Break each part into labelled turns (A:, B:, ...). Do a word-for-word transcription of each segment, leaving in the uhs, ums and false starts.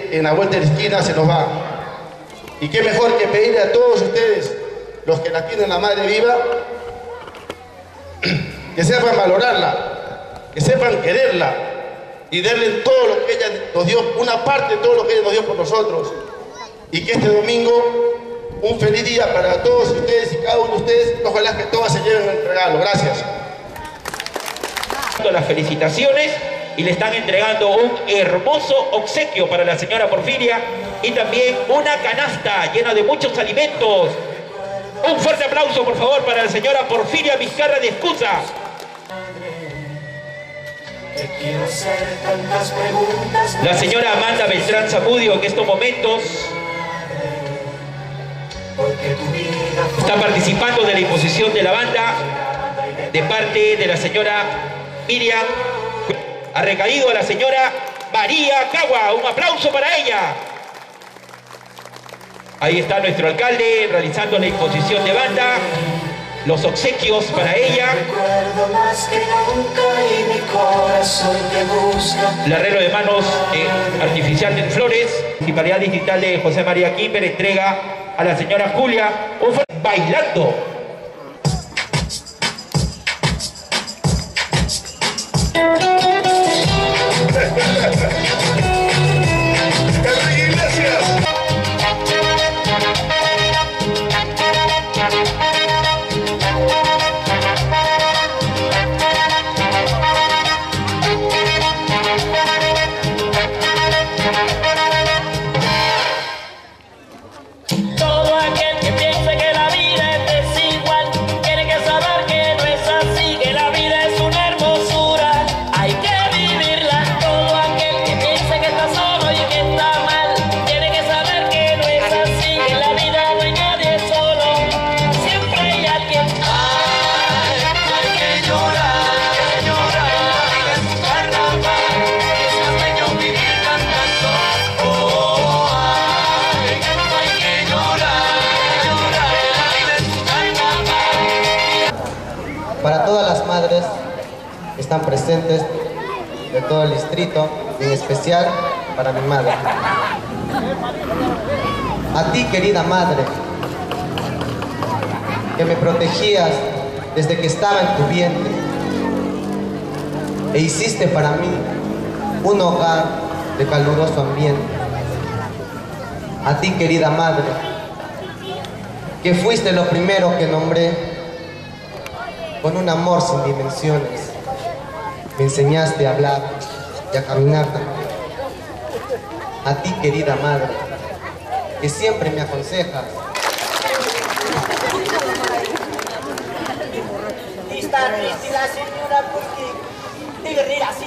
A: que en la vuelta de la esquina se nos va. Y qué mejor que pedirle a todos ustedes, los que la tienen la madre viva, que sepan valorarla, que sepan quererla y darle todo lo que ella nos dio, una parte de todo lo que ella nos dio por nosotros. Y que este domingo, un feliz día para todos ustedes y cada uno de ustedes, ojalá que todas se lleven el regalo. Gracias.
B: Las felicitaciones y le están entregando un hermoso obsequio para la señora Porfiria y también una canasta llena de muchos alimentos. Un fuerte aplauso, por favor, para la señora Porfiria Vizcarra de Escusa. La señora Amanda Beltrán Zamudio en estos momentos está participando de la imposición de la banda de parte de la señora Miriam. Ha recaído a la señora María Cagua. Un aplauso para ella. Ahí está nuestro alcalde realizando la imposición de banda, los obsequios para ella. El arreglo de manos eh, artificial de flores. Municipalidad Distrital de José María Quimper entrega a la señora Julia un bailando.
C: Para todas las madres que están presentes de todo el distrito, en especial para mi madre. A ti, querida madre, que me protegías desde que estaba en tu vientre e hiciste para mí un hogar de caluroso ambiente. A ti, querida madre, que fuiste lo primero que nombré con un amor sin dimensiones. Me enseñaste a hablar y a caminar también. A ti, querida madre, que siempre me aconsejas.
D: Está triste la señora porque debe reír así.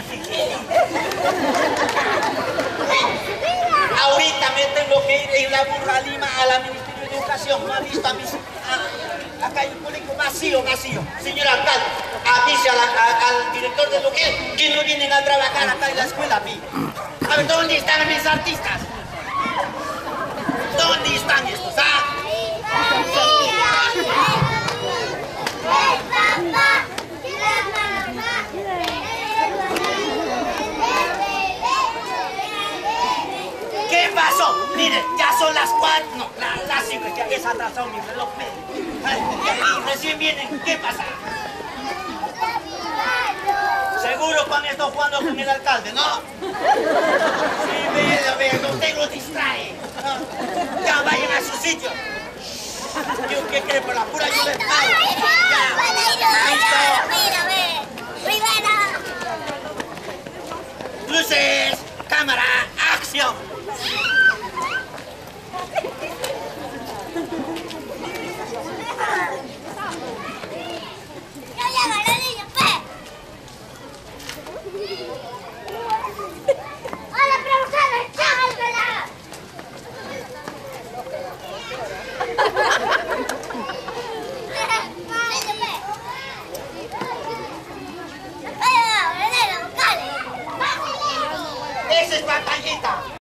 D: Ahorita me tengo que ir en la burra Lima a la Ministerio de Educación. ¿No ha visto a mis... a, acá hay un público vacío, vacío. Señor alcalde, avise a la, a, al director del local que no vienen a trabajar acá en la escuela, pi. A ver, ¿dónde están mis artistas? ¿Dónde están estos, ah? ¿Qué pasó? Miren, ya son las cuatro, no, las la cinco, ya es atrasado mi reloj. Y recién vienen, ¿qué pasa? Seguro que han estado jugando con el alcalde, ¿no? Sí, veo, veo, usted los distrae. ¿No? Ya vayan a su sitio. ¿Yo qué creo? Por la pura yo les pago. Ya, listo. Luces, cámara, acción. Esa es pantallita.